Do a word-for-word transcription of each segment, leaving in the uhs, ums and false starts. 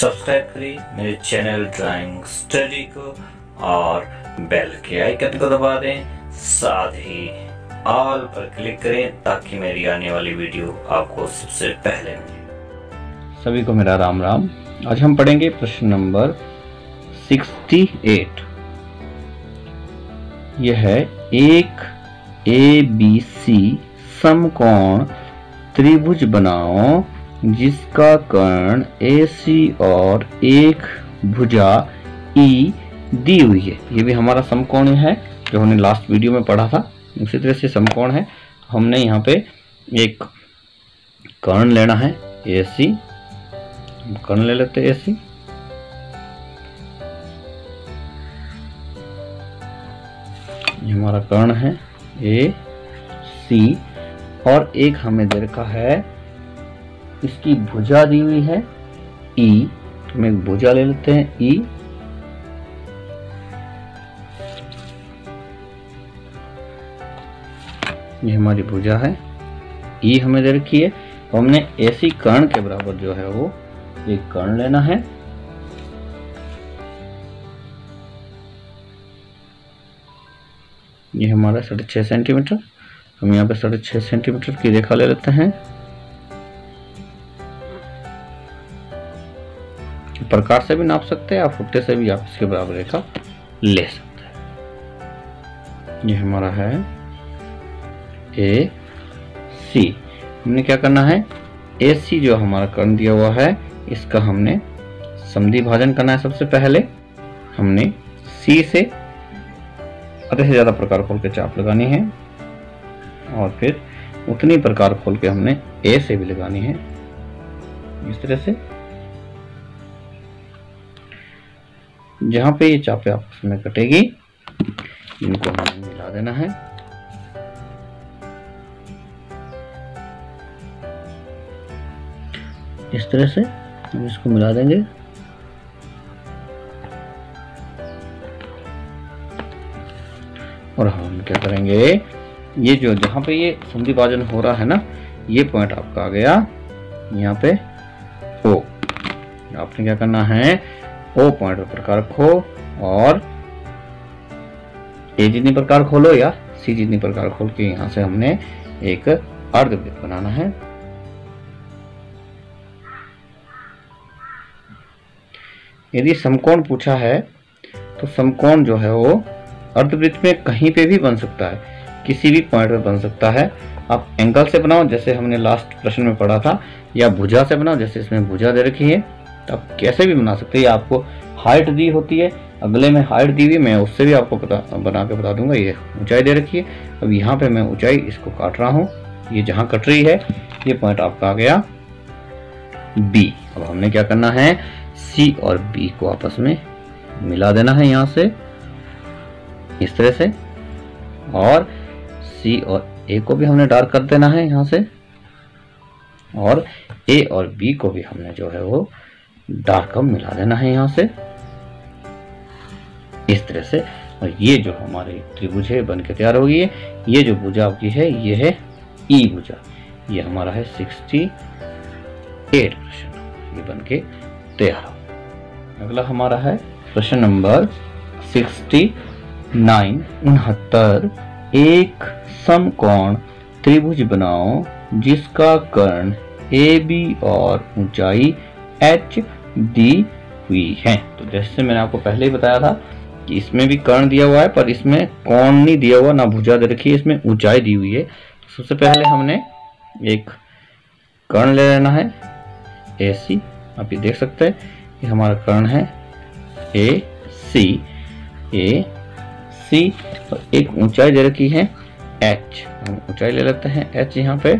Subscribe करें मेरे channel drawing study को और बेल के आइकन को दबा दें, साथ ही ऑल पर क्लिक करें ताकि मेरी आने वाली वीडियो आपको सबसे पहले मिले। सभी को मेरा राम राम। आज हम पढ़ेंगे प्रश्न नंबर अड़सठ। यह है एक ए बी सी समकोण त्रिभुज बनाओ जिसका कर्ण ए सी और एक भुजा ई दी हुई है। ये भी हमारा समकोण है जो हमने लास्ट वीडियो में पढ़ा था, उसी तरह से समकोण है। हमने यहाँ पे एक कर्ण लेना है ए सी, कर्ण ले लेते हैं ए सी। ये हमारा कर्ण है ए सी और एक हमें दे रखा है, इसकी भुजा दी हुई है ई। हम एक भुजा ले लेते हैं ई। ये हमारी भुजा है ई हमें दे रखी है। हमने ऐसी कर्ण के बराबर जो है वो एक कर्ण लेना है। ये हमारा साढ़े छह सेंटीमीटर। हम यहाँ पे साढ़े छह सेंटीमीटर की रेखा ले लेते हैं। प्रकार से भी नाप सकते हैं, आप फुट्टे से भी आप इसके बराबर रेखा ले सकते हैं। ये हमारा है ए सी। हमने क्या करना है, ए सी जो हमारा कर्ण दिया हुआ है इसका हमने समद्वि भाजन करना है। सबसे पहले हमने सी से आधे से ज्यादा प्रकार खोल के चाप लगानी है और फिर उतनी प्रकार खोल के हमने ए से भी लगानी है। इस तरह से जहां पे ये चापे आपस में कटेगी इनको हमें मिला देना है। इस तरह से हम इसको मिला देंगे। और हम क्या करेंगे, ये जो जहां पे ये संधि भाजन हो रहा है ना, ये पॉइंट आपका आ गया यहाँ पे ओ। आपने क्या करना है, ओ पॉइंट पर प्रकार रखो और ए जितनी प्रकार खोलो या सी जितनी प्रकार खोल के यहां से हमने एक अर्धवृत्त बनाना है। यदि समकोण पूछा है तो समकोण जो है वो अर्धवृत्त में कहीं पे भी बन सकता है, किसी भी पॉइंट पर बन सकता है। आप एंगल से बनाओ जैसे हमने लास्ट प्रश्न में पढ़ा था, या भुजा से बनाओ जैसे इसमें भुजा दे रखी है। तो आप कैसे भी बना सकते हैं। आपको हाइट दी होती है, अगले में हाइट दी हुई, मैं उससे भी आपको पता बना के बता दूंगा। ये ऊंचाई दे रखी है। अब यहाँ पे मैं ऊंचाई इसको काट रहा हूँ, ये जहाँ कट रही है ये पॉइंट आपका आ गया बी। अब हमने क्या करना है, सी और बी को आपस में मिला देना है यहाँ से इस तरह से, और सी और ए को भी हमने डार्क कर देना है यहाँ से, और ए और बी को भी हमने जो है वो डार्क मिला देना है यहाँ से इस तरह से। और ये जो हमारी त्रिभुज है बन के तैयार होगी। ये जो भुजा आपकी है ये है ई भुजा। ये हमारा है अड़सठ प्रश्न, ये बन के तैयार हो। अगला हमारा है प्रश्न नंबर उनहत्तर। उनहत्तर एक समकोण त्रिभुज बनाओ जिसका कर्ण ए बी और ऊंचाई एच दी हुई है। तो जैसे मैंने आपको पहले ही बताया था कि इसमें भी कर्ण दिया हुआ है पर इसमें कोण नहीं दिया हुआ, ना भुजा दे रखी है, इसमें ऊंचाई दी हुई है। तो सबसे पहले हमने एक कर्ण ले लेना है ए सी। आप ये देख सकते हैं ये हमारा कर्ण है ए सी ए सी और एक ऊंचाई दे रखी है एच। हम ऊंचाई ले लेते हैं एच। यहाँ पे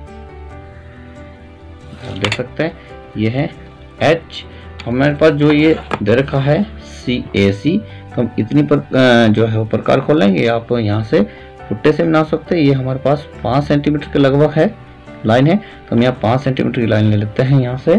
आप देख सकते हैं ये है एच। हमारे पास जो ये दे रखा है सी ए सी, तो हम इतनी पर जो है वो प्रकार खोलेंगे। आप यहाँ से फुट्टे से बना सकते हैं। ये हमारे पास पाँच सेंटीमीटर के लगभग है लाइन है, तो हम यहाँ पाँच सेंटीमीटर की लाइन ले लेते हैं यहाँ से।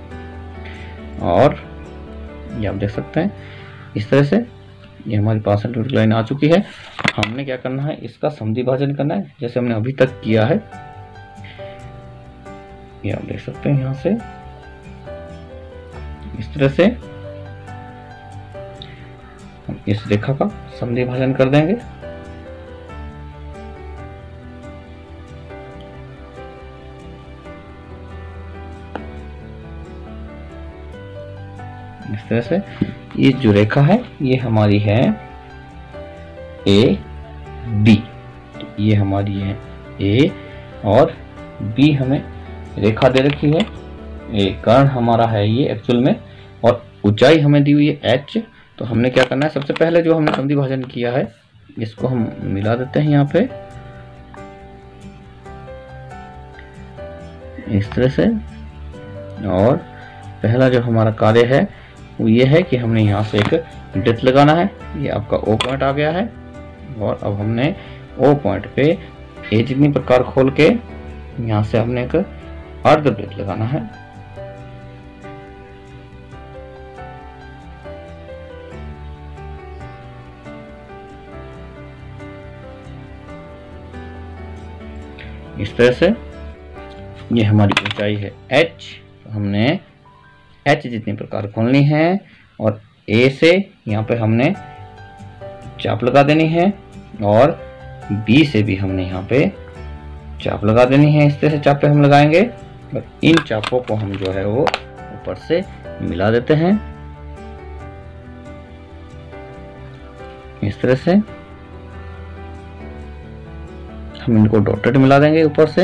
और ये आप देख सकते हैं इस तरह से ये हमारी पाँच सेंटीमीटर की लाइन आ चुकी है। हमने क्या करना है, इसका समद्वि भाजन करना है जैसे हमने अभी तक किया है। ये आप देख सकते हैं यहाँ से इस तरह से हम इस रेखा का समद्वि भाजन कर देंगे। इस तरह से ये जो रेखा है ये हमारी है ए डी, ये हमारी है ए और बी हमें रेखा दे रखी है। ए कर्ण हमारा है ये एक्चुअल में, और ऊंचाई हमें दी हुई है एच। तो हमने क्या करना है, सबसे पहले जो हमने समद्वि भाजन किया है इसको हम मिला देते हैं यहाँ पे इस तरह से। और पहला जो हमारा कार्य है वो ये है कि हमने यहाँ से एक वृत्त लगाना है। ये आपका ओ पॉइंट आ गया है, और अब हमने ओ पॉइंट पे ए जितनी प्रकार खोल के यहाँ से हमने एक अर्धवृत्त लगाना है। इस तरह से ये हमारी ऊंचाई है h, तो हमने h जितनी प्रकार खोलनी है, और a से यहाँ पे हमने चाप लगा देनी है, और b से भी हमने यहाँ पे चाप लगा देनी है। इस तरह से चापे हम लगाएंगे, और इन चापों को हम जो है वो ऊपर से मिला देते हैं इस तरह से। हम इनको डॉटेड मिला देंगे ऊपर से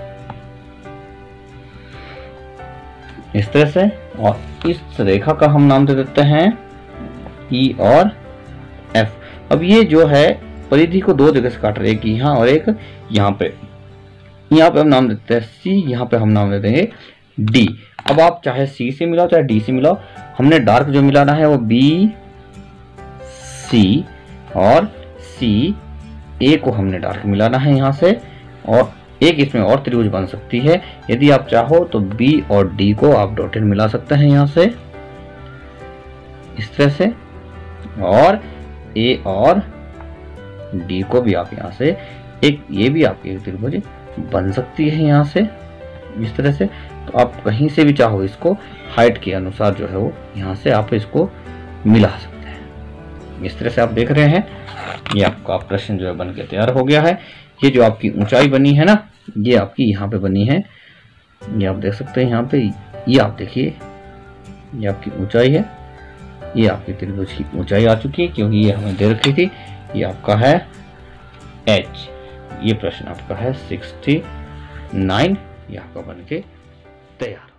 इस तरह से, और इस रेखा का हम नाम दे देते हैं E और F। अब ये जो है परिधि को दो जगह से काट रहे हैं, एक यहाँ और एक यहाँ पे। यहाँ पे हम नाम देते हैं C, यहाँ पे हम नाम दे देंगे D। अब आप चाहे C से मिलाओ चाहे D से मिलाओ, हमने डार्क जो मिलाना है वो B C, और C A को हमने डार्क मिलाना है यहाँ से, और एक इसमें और त्रिभुज बन सकती है। यदि आप चाहो तो B और D को आप डॉटेड मिला सकते हैं यहाँ से इस तरह से, और A और D को भी आप यहाँ से एक, ये भी आपकी एक त्रिभुज बन सकती है यहाँ से इस तरह से। तो आप कहीं से भी चाहो इसको हाइट के अनुसार जो है वो यहाँ से आप इसको मिला सकते हैं। इस तरह से आप देख रहे हैं ये आपका प्रश्न जो है बन के तैयार हो गया है। ये जो आपकी ऊंचाई बनी है ना, ये आपकी यहाँ पे बनी है, ये आप देख सकते हैं यहाँ पे। ये आप देखिए ये आपकी ऊंचाई है, ये आपकी त्रिभुज की ऊंचाई आ चुकी है, क्योंकि ये हमें दे रखी थी। ये आपका है h, ये प्रश्न आपका है सिक्सटी नाइन, ये आपका बन के तैयार।